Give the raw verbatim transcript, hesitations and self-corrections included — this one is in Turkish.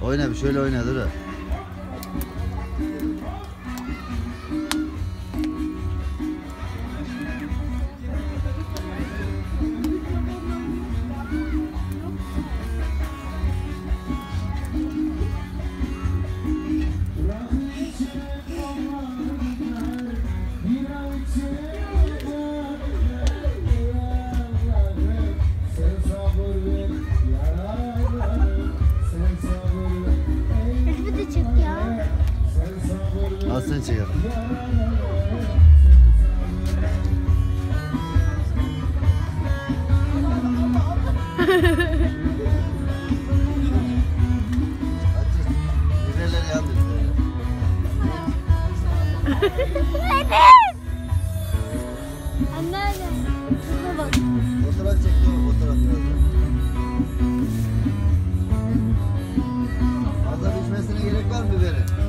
Oyna bir şöyle oyna dur. Nasıl çıkar? Biberleri yandı. Anne anne. Şuna bak. Fotoğraf çekti o fotoğraf biraz. Fazla pişmesine gerek var mı biberin?